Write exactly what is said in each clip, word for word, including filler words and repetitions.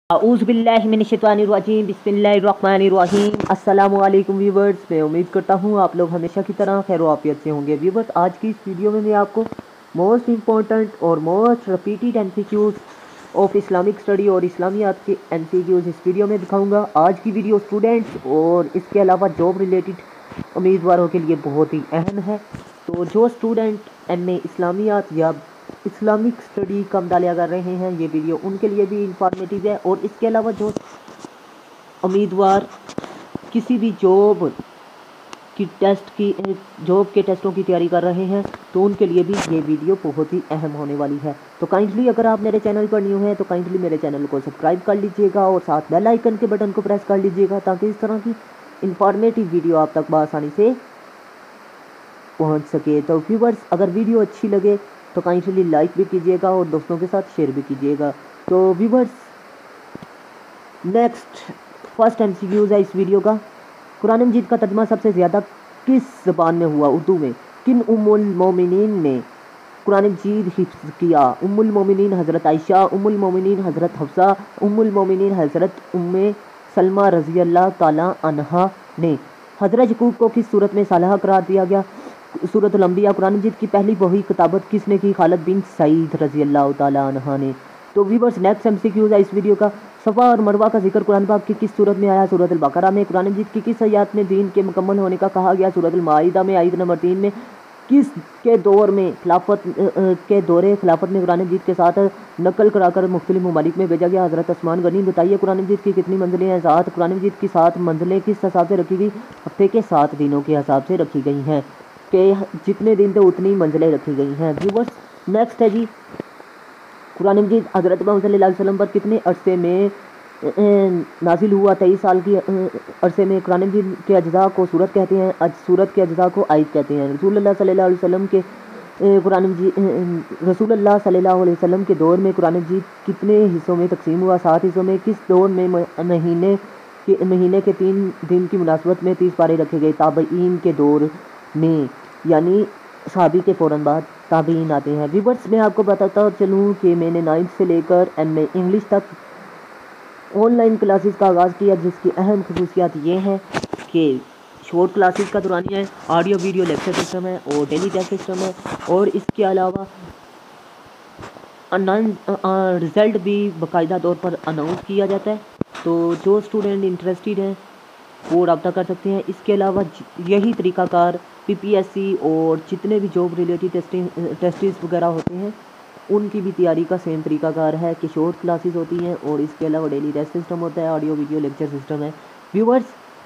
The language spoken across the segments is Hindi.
औज़ुबिल्लाहिमिनश्शैतानिर्रजीम बिस्मिल्लाहिर्रहमानिर्रहीम। अस्सलामु अलैकुम व्यूवर्स, मैं उम्मीद करता हूँ आप लोग हमेशा की तरह खैर आफियत से होंगे। व्यूवर्स, आज की इस वीडियो में मैं आपको मोस्ट इम्पॉर्टेंट और most repeated MCQs of Islamic study और इस्लामियात के एमसीक्यूज इस वीडियो में दिखाऊंगा। आज की वीडियो स्टूडेंट्स और इसके अलावा जॉब रिलेटेड उम्मीदवारों के लिए बहुत ही अहम है। तो जो स्टूडेंट एम ए इस्लामियात या इस्लामिक स्टडी का मुतालिया कर रहे हैं, ये वीडियो उनके लिए भी इंफॉर्मेटिव है। और इसके अलावा जो उम्मीदवार किसी भी जॉब की टेस्ट की जॉब के टेस्टों की तैयारी कर रहे हैं, तो उनके लिए भी ये वीडियो बहुत ही अहम होने वाली है। तो काइंडली अगर आप मेरे चैनल पर न्यू हैं तो काइंडली मेरे चैनल को सब्सक्राइब कर लीजिएगा और साथ बेल आइकन के बटन को प्रेस कर लीजिएगा, ताकि इस तरह की इंफॉर्मेटिव वीडियो आप तक बआसानी से पहुंच सके। तो व्यूवर्स, अगर वीडियो अच्छी लगे तो काइंडली लाइक भी कीजिएगा और दोस्तों के साथ शेयर भी कीजिएगा। तो व्यूवर्स, नेक्स्ट फर्स्ट एमसीक्यूज है इस वीडियो का। कुरान मजीद का तर्जुमा सबसे ज़्यादा किस ज़बान में हुआ? उर्दू में। किन उम्मुल मोमिनीन ने कुरान मजीद हिफ्ज़ किया? उम्मुल मोमिनीन हज़रत आयशा, उम्मुल मोमिनीन हज़रत हफ्सा, उम्मुल मोमिनीन हज़रत उम्मे सलमा रज़ी अल्लाह ताला अन्हा ने। हज़रत यकूब को किस सूरत में सालहा करार दिया गया? सूरतुल अंबिया। कुरान मजीद की पहली वही किताबत किसने की? खालिद बिन सईद रज़ी अल्लाह ताला अन्हा ने। तो व्यूवर्स, नेक्स्ट एमसीक्यूज है इस वीडियो का। सफ़ा और मरवा का जिक्र कुरान पाक की किस सूरत में आया? सूरत अल-बकरा में। कुरान मजीद की किस आयत में दीन के मुकम्मल होने का कहा गया? सूरत अल-माइदा में आयत नंबर तीन में। किस के दौर में खिलाफत के दौरे खिलाफत में कुरान मजीद के साथ नकल कराकर मुख्तलिफ ममालिक में भेजा गया? हज़रत उस्मान गनी। बताइए कुरान मजीद की कितनी मंजिलें हैं? सात। कुरान मजीद की सात मंजिलें किस हिसाब से रखी गई? हफ्ते के सात दिनों के हिसाब से रखी गई हैं, कि जितने दिन थे उतनी मंजिलें रखी गई हैं। व्यूवर्स, नेक्स्ट है जी, कुरान मजीद हज़रत मोहम्मद सल्लल्लाहु अलैहि वसल्लम पर कितने अरसे में नाजिल हुआ? तेईस साल की अरसे में। कुरान मजीद के अज्जा को सूरत कहते हैं, अज सूरत के अज्जा को आयत कहते हैं। रसूलुल्लाह सल्लल्लाहु अलैहि वसल्लम के कुरान मजीद रसूलुल्लाह सल्लल्लाहु अलैहि वसल्लम के दौर में कुरान मजीद कितने हिस्सों में तकसीम हुआ? सात हिस्सों में। किस दौर में महीने के महीने के तीन दिन की मुनासबत में तीस पारे रखे गए? ताबईन के दौर में, यानी सहाबी के फ़ौरन बाद ताबीन आते हैं। व्यूवर्स, मैं आपको बताता चलूँ कि मैंने नाइन्थ से लेकर एम ए इंग्लिश तक ऑनलाइन क्लासेस का आगाज़ किया, जिसकी अहम खसूसियात ये हैं कि शॉर्ट क्लासेस का दौरानिया है, ऑडियो वीडियो लेक्चर सिस्टम है और डेली टेस्ट सिस्टम है। और इसके अलावा रिज़ल्ट भी बाकायदा तौर पर अनाउंस किया जाता है। तो जो स्टूडेंट इंटरेस्टेड हैं वो रब्ता कर सकते हैं। इसके अलावा यही तरीक़ाकार पीपीएससी और जितने भी जॉब रिलेटेड टेस्टिंग टेस्टिस वगैरह होते हैं, उनकी भी तैयारी का सेम तरीक़ाकार है कि शॉर्ट क्लासेस होती हैं और इसके अलावा डेली टेस्ट सिस्टम होता है, ऑडियो वीडियो लेक्चर सिस्टम है। व्यूवर्स,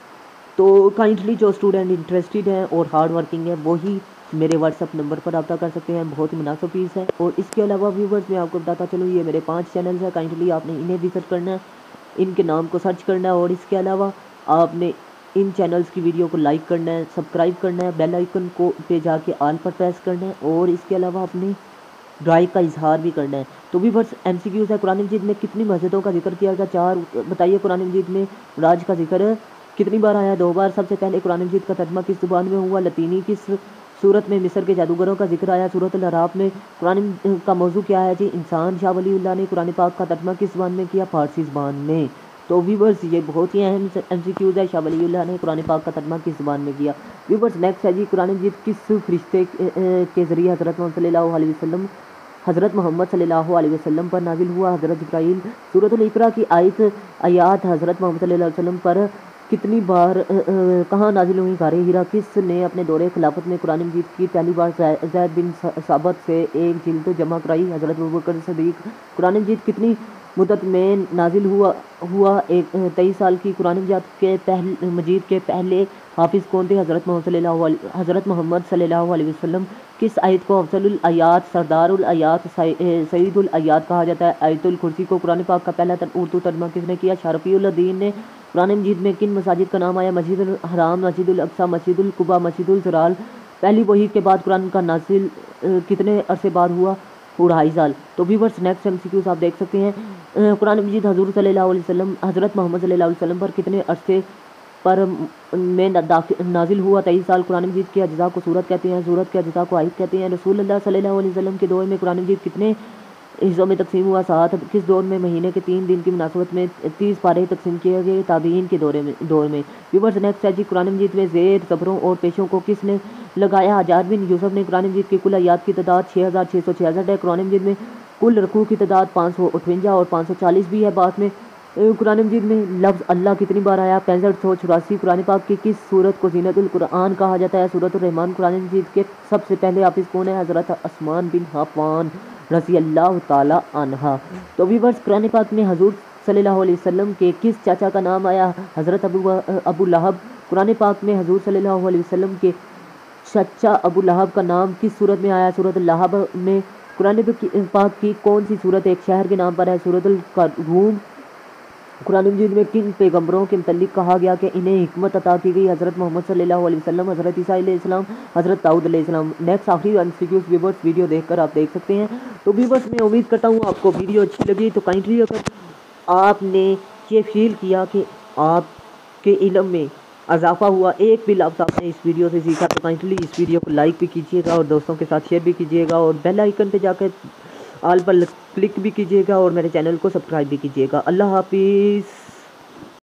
तो काइंडली जो स्टूडेंट इंटरेस्टेड हैं और हार्ड वर्किंग है वही मेरे व्हाट्सअप नंबर पर रब्ता कर सकते हैं, बहुत ही मुनासिब फीस है। और इसके अलावा व्यूवर्स, मैं आपको बताता चलूँ, ये मेरे पाँच चैनल्स हैं, काइंडली आपने इन्हें भी सर्च करना है, इनके नाम को सर्च करना है। और इसके अलावा आपने इन चैनल्स की वीडियो को लाइक करना है, सब्सक्राइब करना है, बेल आइकन को पे जाके ऑल पर प्रेस करना है और इसके अलावा अपनी राय का इजहार भी करना है। तो भी बस एमसीक्यूज है। कुरान मजीद में कितनी मस्जिदों का जिक्र किया गया? चार। बताइए कुरान मजीद में राज का जिक्र कितनी बार आया? दो बार। सबसे पहले कुरान मजीद का तर्जुमा किस ज़ुबान में हुआ? लतीनी। किस सूरत में मिस्र के जादूगरों का जिक्र आया? सूरत अल-अराफ में। कुरान का मौजू क्या है जी? इंसान। शाह वलीउल्लाह ने कुरान पाक का तर्जुमा किस ज़ुबान में किया? फारसी ज़ुबान में। तो व्यूवर्स, ये बहुत ही अहम एमसीक्यूज है। शाह वलीउल्लाह ने कुरान पाक का तर्जुमा किस ज़ुबान में किया? व्यूवर्स, नेक्स्ट है जी, कुरान मजीद किस फरिश्ते के ज़रिए हज़रत मोहम्मद सल्लल्लाहु अलैहि वसल्लम हज़रत मोहम्मद सल्लल्लाहु अलैहि वसल्लम पर नाजिल हुआ? हज़रत जिब्राइल। सूरत अल-इक़रा की आयत आयात हज़रत मोहम्मद सल्लल्लाहु अलैहि वसल्लम पर कितनी बार कहाँ नाजिल हुई? गारे हिरा। किस ने अपने दौरे खिलाफत में कुरान मजीद की पहली बार ज़ैद बिन साबित से एक जिल्द जमा कराई? हज़रत अबू बकर सिद्दीक़। कुरान मजीद कितनी मुद्दत में नाजिल हुआ हुआ एक तेईस साल की। कुरान मजीद के पहले मजीद के पहले हाफिज़ कौन थे? हज़रत मोहम्मद सल्लल्लाहु अलैहि हज़रत मोहम्मद सल्लल्लाहु अलैहि वसल्लम। किस आयत को अफज़लुल आयात, सरदारुल आयात, सईदुल आयात कहा जाता है? आयतुल कुर्सी को। कुरान पाक का पहला उर्दू तर्जुमा किसने किया? शरफ़ीउल दीन ने। कुरान मजीद में किन मसाजिद का नाम आया? मस्जिदुल हराम, मस्जिदुल अक्सा, मस्जिदुल कुबा, मस्जिदुल ज़राल। पहली वही के बाद कुरान का नाजिल कितने अरसे बाद हुआ? ढाई साल। तो व्यूवर्स, नेक्स्ट एमसीक्यूज आप देख सकते हैं। कुरान मजीद हज़ूर सल्लल्लाहु अलैहि वसल्लम हज़रत मोहम्मद सल्लल्लाहु अलैहि वसल्लम पर कितने अरसे पर में नाजिल हुआ? तेईस साल। कुरान मजीद के अज्जा को सूरत कहते हैं, सूरत के अज्जा को आयत कहते हैं। रसूलुल्लाह सल्लल्लाहु अलैहि वसल्लम के दौर में कुरान मजीद कितने हिस्सों में तकसीम हुआ। साथ किस दौर में महीने के तीन दिन की मुनासबत में तीस पारे तकसीम किए गए ताबीन के दौरे में दौर में व्यूवर्स नेक्स्ट है जी, कुरान मजीद में ज़ेर ज़बरों और पेशों को किसने लगाया? हजाज बिन यूसुफ ने। कुरान मजीद की कुल आयात की तादाद छः हज़ार छः सौ छियासठ है। कुरान मजीद में कुल रकू की तादाद पाँच सौ अठवंजा और पाँच सौ चालीस भी है। बाद में कुरान मजीद में लफ्ज़ अल्लाह कितनी बार आया? पैंसठ सौ चौरासी। कुरान पाक की किस सूरत को ज़ीनतुल कुरान कहा जाता है? सूरत रहमान। कुरान मजीद के सबसे पहले हाफिज़ कौन है? हज़रत अस्मान बिन हफ़ान रज़ी अल्लाह ताला अन्हा। तो व्यूअर्स कुरान पाक में हजूर सल्लल्लाहु अलैहि वसल्लम के किस चाचा का नाम आया? हज़रत अबू अबू लहब। कुरान पाक में हजूर सल्लल्लाहु अलैहि वसल्लम के चाचा अबू लहब का नाम किस सूरत में आया? सूरत लहब में। कुरान पाक की कौन सी सूरत एक शहर के नाम पर है? सूरतुल रूम। कुरान मजीद में किन पैगम्बरों के मुतल्लिक कहा गया कि इन्हें हिकमत अता की गई? हज़रत मोहम्मद सल्लल्लाहु अलैहि वसल्लम, हज़रत ईसा अलैहिस्सलाम, हज़रत दाऊद अलैहिस्सलाम। नेक्स्ट आखिरी एमसीक्यूज़ व्यूअर्स वीडियो देखकर आप देख सकते हैं। तो व्यूअर्स मैं उम्मीद करता हूँ आपको वीडियो अच्छी लगी। तो काइंडली अगर आपने ये फील किया कि आपके इल्म में इजाफा हुआ, एक भी लफ्ज़ आपने इस वीडियो से सीखा, तो काइंडली इस वीडियो को लाइक भी कीजिएगा और दोस्तों के साथ शेयर भी कीजिएगा और बेल आइकन पे जाकर ऑल पर क्लिक भी कीजिएगा और मेरे चैनल को सब्सक्राइब भी कीजिएगा। अल्लाह हाफिज़।